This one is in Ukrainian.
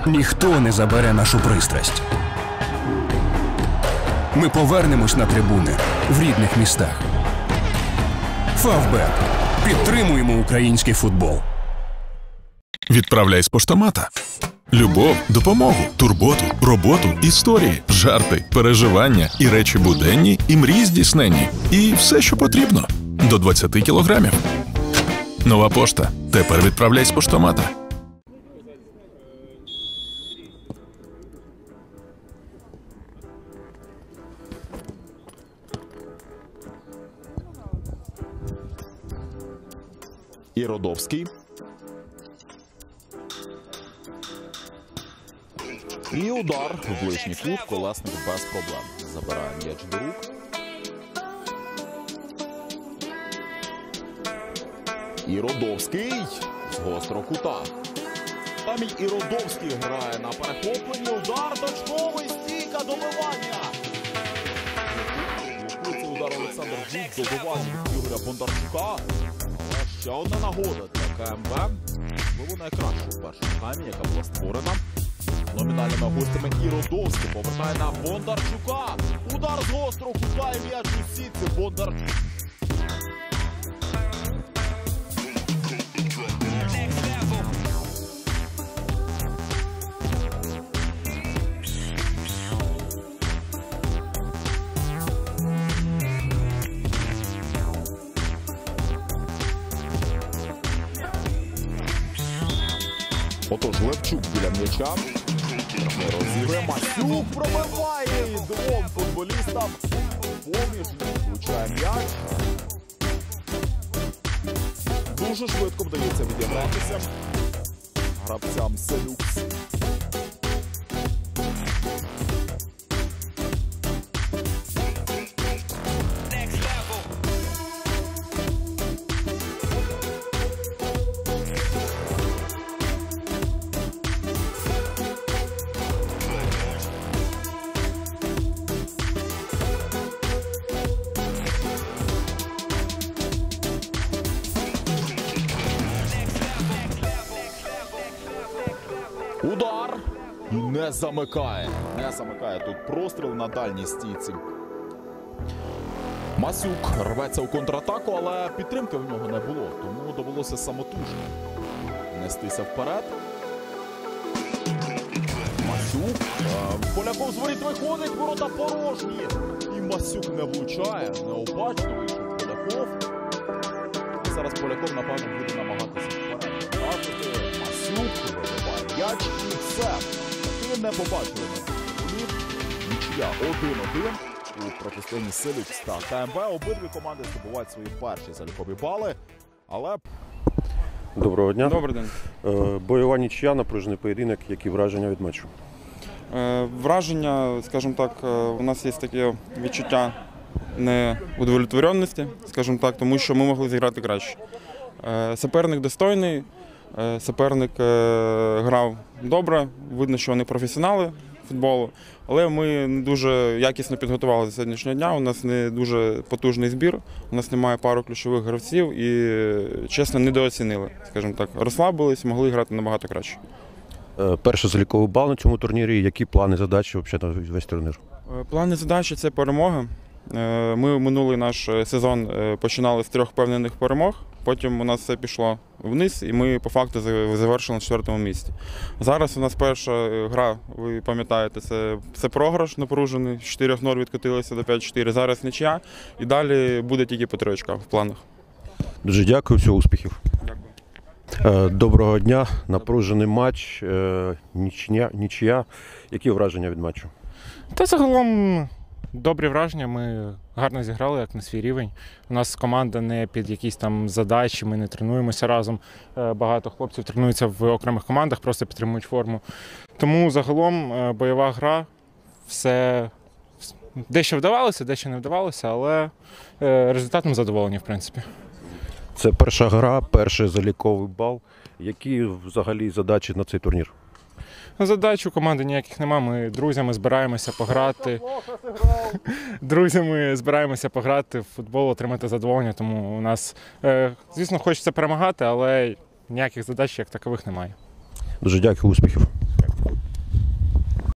Ніхто не забере нашу пристрасть. Ми повернемось на трибуни в рідних містах. Фавбет. Підтримуємо український футбол. Відправляй з поштомата. Любов, допомогу, турботу, роботу, історії, жарти, переживання і речі буденні, і мрії здійсненні. І все, що потрібно. До 20 кілограмів. Нова пошта. Тепер відправляй з поштомата. І Родовський. І удар в ближній кут. Колесник без проблем забирає м'яч до рук. І Родовський з гострого кута. Там і Родовський грає на перехопленні. Удар точковий, стійка, добивання. Це удар Олександр Жук, добивання від Ігоря Бондарчука. Ще одна нагода для КМВ. Можливо, найкращу в першому таймі, яка була створена. Номінальними гостями і Родовський повертає на Бондарчука. Удар з гострого кута і м'яч у сітці. Бондарчук. Отож, Левчук біля м'яча. Не розігрує. Масюк пробиває двом футболістам. Поміж влучає м'яч. Дуже швидко вдається відігратися гравцям Селюкс. Удар не замикає. Не замикає тут простріл на дальній стійці. Масюк рветься у контратаку, але підтримки в нього не було. Тому довелося самотужно нестися вперед. Масюк. Поляков з воріт виходить, ворота порожні. І Масюк не влучає. Необачно вийшов Поляков. І зараз Поляков, напевно, буде намагатися вперед. Масюк вибиває м'яч і все. Таки не побачили. Нічия 1-1 у протистоянні Селюкс та КМВ. Обидві команди здобувають свої перші залікові бали. Але... Доброго дня. Добрий день. Бойова нічия, напружений поєдинок. Які враження від матчу? Враження, скажімо так, у нас є таке відчуття неудовлетвореності, скажімо так, тому що ми могли зіграти краще. Суперник достойний, суперник грав добре, видно, що вони професіонали футболу, але ми не дуже якісно підготувалися до сьогоднішнього дня, у нас не дуже потужний збір, у нас немає пару ключових гравців і, чесно, недооцінили, скажімо так, розслабились, могли грати набагато краще. Перший заліковий бал на цьому турнірі. Які плани, задачі взагалі на весь турнір? Плани, задачі – це перемога. Ми минулий наш сезон починали з 3 впевнених перемог, потім у нас все пішло вниз і ми по факту завершили на 4-му місці. Зараз у нас перша гра, ви пам'ятаєте, це програш напружений, з 4-0 відкотилися до 5-4, зараз нічия і далі буде тільки по 3 очка в планах. Дуже дякую, всього успіхів. Дякую. Доброго дня, напружений матч, нічия. Які враження від матчу? Та загалом добрі враження, ми гарно зіграли, як на свій рівень. У нас команда не під якісь там задачі, ми не тренуємося разом. Багато хлопців тренуються в окремих командах, просто підтримують форму. Тому загалом бойова гра, все дещо вдавалося, дещо не вдавалося, але результатом задоволені, в принципі. Це перша гра, перший заліковий бал. Які взагалі задачі на цей турнір? Задач у команди ніяких нема, ми друзями збираємося пограти. Друзями збираємося пограти в футбол, отримати задоволення, тому у нас, звісно, хочеться перемагати, але ніяких задач як такових немає. Дуже дякую, успіхів.